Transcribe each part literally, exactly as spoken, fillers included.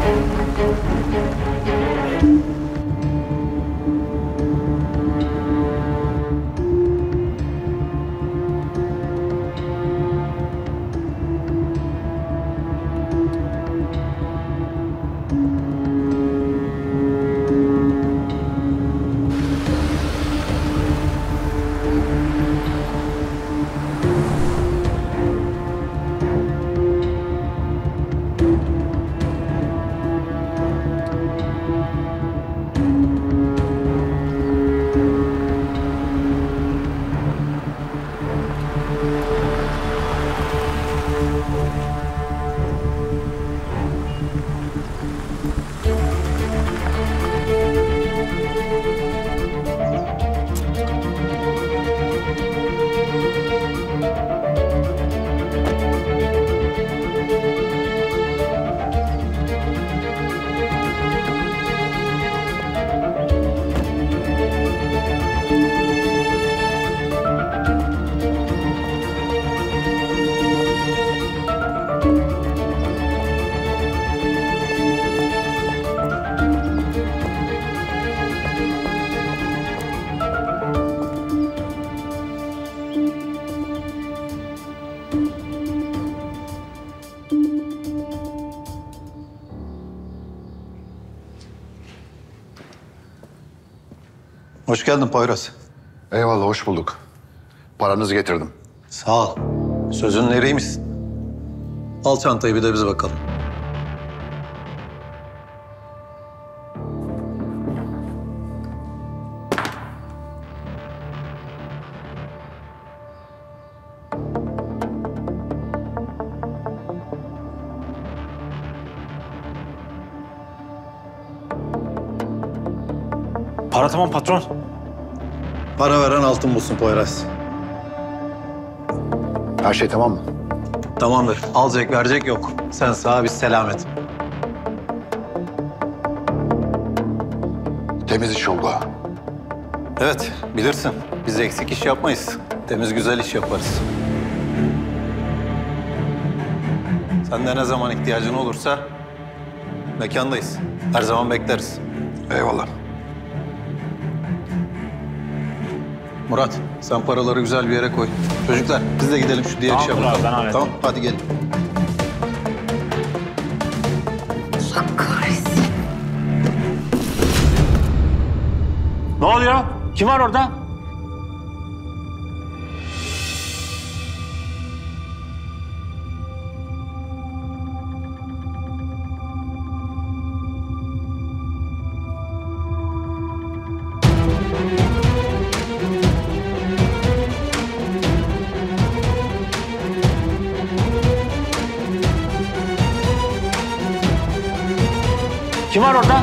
Hoş geldin Poyraz. Eyvallah, hoş bulduk. Paranızı getirdim. Sağ ol. Sözünün eriymişsin. Al çantayı bir de bize bakalım. Para tamam patron. Para veren altın bulsun Poyraz. Her şey tamam mı? Tamamdır. Alacak verecek yok. Sen sağ, biz selamet. Temiz iş oldu ha. Evet, bilirsin. Biz eksik iş yapmayız. Temiz güzel iş yaparız. Senden ne zaman ihtiyacın olursa mekandayız. Her zaman bekleriz. Eyvallah. Murat, sen paraları güzel bir yere koy. Çocuklar, biz de gidelim şu diğer işe Tamamdır bakalım. abi, ben hallederim. Tamam, hadi gelin. Allah kahretsin. Ne oluyor? Kim var orada? Kim var orada?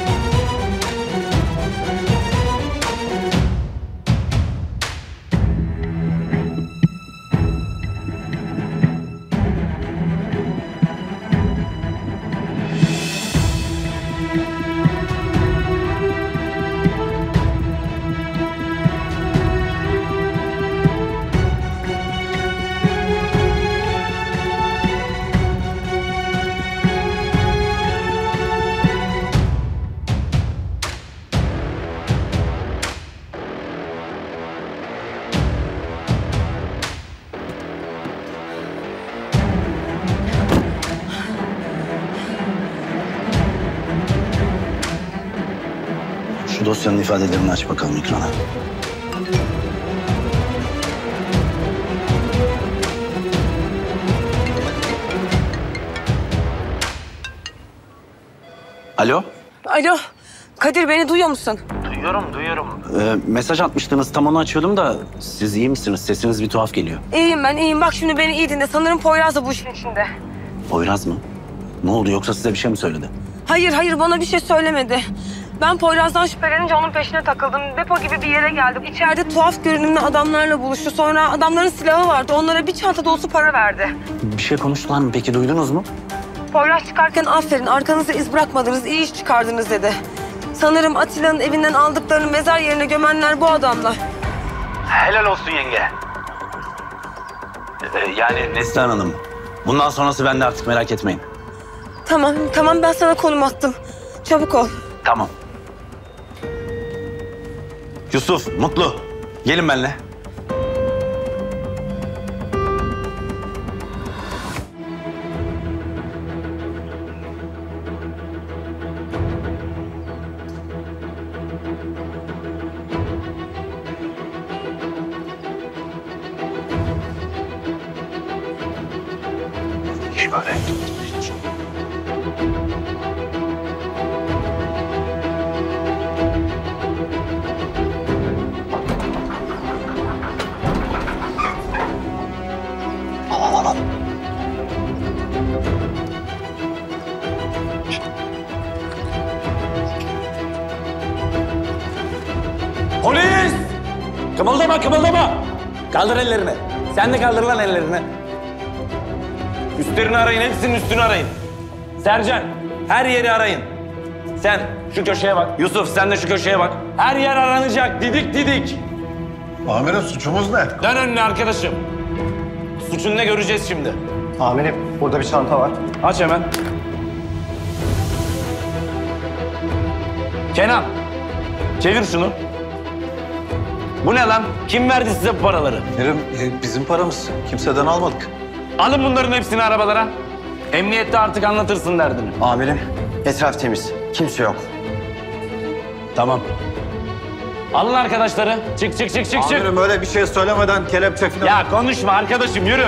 Şu dosyanın ifadelerini aç bakalım ekrana. Alo? Alo, Kadir beni duyuyor musun? Duyuyorum, duyuyorum. Ee, mesaj atmıştınız, tam onu açıyordum da siz iyi misiniz? Sesiniz bir tuhaf geliyor. İyiyim ben, iyiyim. Bak şimdi beni iyi dinle. Sanırım Poyraz da bu işin içinde. Poyraz mı? Ne oldu, yoksa size bir şey mi söyledi? Hayır, hayır bana bir şey söylemedi. Ben Poyraz'dan şüphelenince onun peşine takıldım. Depo gibi bir yere geldim. İçeride tuhaf görünümlü adamlarla buluştu. Sonra adamların silahı vardı. Onlara bir çanta dolusu para verdi. Bir şey konuştular mı peki, duydunuz mu? Poyraz çıkarken aferin, arkanızda iz bırakmadınız, iyi iş çıkardınız dedi. Sanırım Atilla'nın evinden aldıklarını mezar yerine gömenler bu adamlar. Helal olsun yenge. Ee, yani Neslihan Hanım, bundan sonrası bende artık, merak etmeyin. Tamam, tamam ben sana konum attım. Çabuk ol. Tamam. Yusuf, Mutlu. Gelin benimle. Şöyle. Polis! Kımıldama, kımıldama! Kaldır ellerini. Sen de kaldır lan ellerini. Üstlerini arayın, hepsinin üstünü arayın. Sercan, her yeri arayın. Sen şu köşeye bak. Yusuf, sen de şu köşeye bak. Her yer aranacak, didik didik. Amirim suçumuz ne? Dön önüne arkadaşım. Suçun ne göreceğiz şimdi. Amirim, burada bir çanta var. Aç hemen. Kenan, çevir şunu. Bu ne lan? Kim verdi size bu paraları? Amirim e, bizim paramız. Kimseden almadık. Alın bunların hepsini arabalara. Emniyette artık anlatırsın derdini. Amirim, etraf temiz. Kimse yok. Tamam. Alın arkadaşları. Çık çık çık çık çık. Amirim öyle bir şey söylemeden kelepçe falan... Ya konuşma arkadaşım, yürü.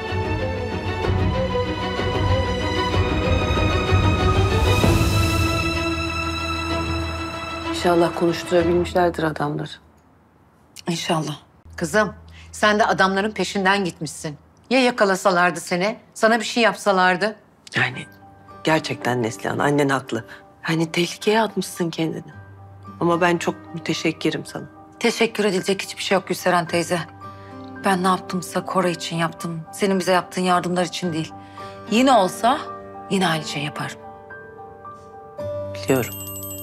İnşallah konuşturabilmişlerdir adamları. İnşallah. Kızım, sen de adamların peşinden gitmişsin. Ya yakalasalardı seni, sana bir şey yapsalardı? Yani gerçekten Neslihan, annen haklı. Hani tehlikeye atmışsın kendini. Ama ben çok müteşekkirim sana. Teşekkür edilecek hiçbir şey yok Gülseren teyze. Ben ne yaptımsa Koray için yaptım. Senin bize yaptığın yardımlar için değil. Yine olsa yine aynı şey yaparım. Biliyorum.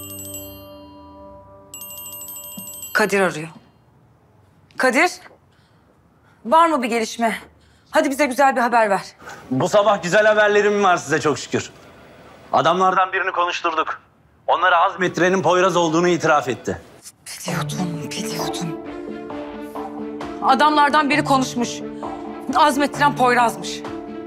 Kadir arıyor. Kadir, var mı bir gelişme? Hadi bize güzel bir haber ver. Bu sabah güzel haberlerim var size çok şükür. Adamlardan birini konuşturduk. Onlara azmettirenin Poyraz olduğunu itiraf etti. Biliyordum, biliyordum. Adamlardan biri konuşmuş. Azmettiren Poyraz'mış.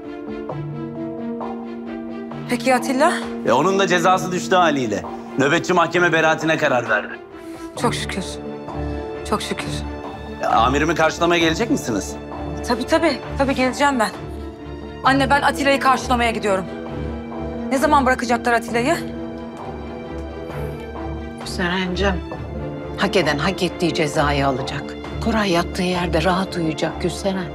Peki Atilla? E onun da cezası düştü haliyle. Nöbetçi mahkeme beraatine karar verdi. Çok şükür. Çok şükür. E, amirimi karşılamaya gelecek misiniz? Tabii tabii. Tabii geleceğim ben. Anne ben Atilla'yı karşılamaya gidiyorum. Ne zaman bırakacaklar Atilla'yı? Serencim, hak eden hak ettiği cezayı alacak. Koray yattığı yerde rahat uyuyacak Gülseren.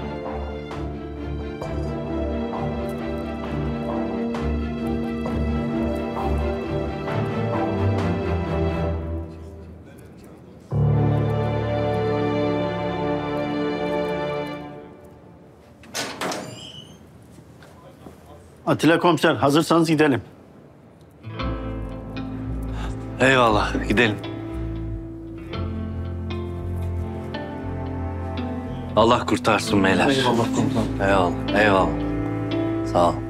Atilla komiser, hazırsanız gidelim. Eyvallah, gidelim. Allah kurtarsın beyler. Eyvallah komutanım. Eyvallah, eyvallah. Sağ ol.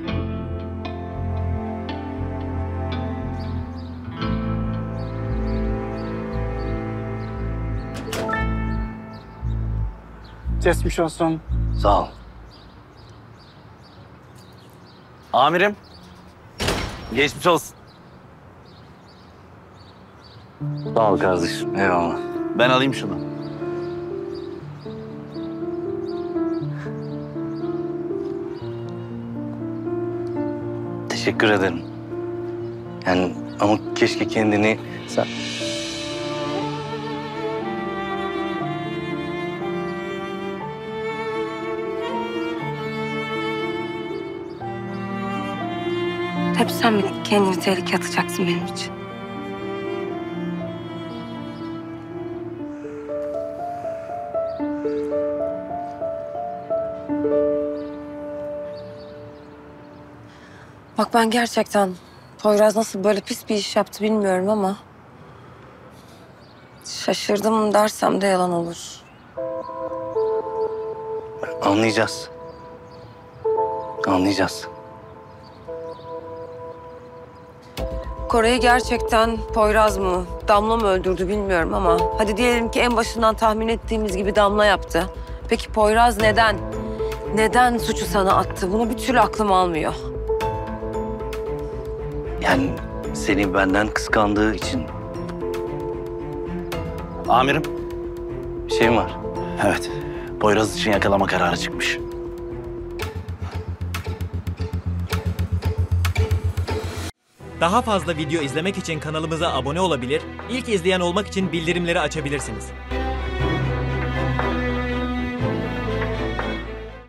Geçmiş olsun. Sağ ol. Amirim. Geçmiş olsun. Sağ ol kardeşim. Eyvallah. Ben alayım şunu. Teşekkür ederim. Yani ama keşke kendini... Sen... Hep sen mi kendini tehlikeye atacaksın benim için? Bak ben gerçekten Poyraz nasıl böyle pis bir iş yaptı bilmiyorum ama... şaşırdım dersem de yalan olur. Anlayacağız. Anlayacağız. Koray'ı gerçekten Poyraz mı, Damla mı öldürdü bilmiyorum ama hadi diyelim ki en başından tahmin ettiğimiz gibi Damla yaptı. Peki Poyraz neden? Neden suçu sana attı? Bunu bir türlü aklım almıyor. Yani seni benden kıskandığı için. Amirim, bir şeyim var. Evet, Poyraz için yakalama kararı çıkmış. Daha fazla video izlemek için kanalımıza abone olabilir, ilk izleyen olmak için bildirimleri açabilirsiniz.